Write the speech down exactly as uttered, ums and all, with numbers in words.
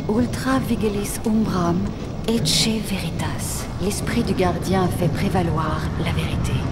Ultra vigilis umbram, ecce veritas. L'esprit du gardien fait prévaloir la vérité.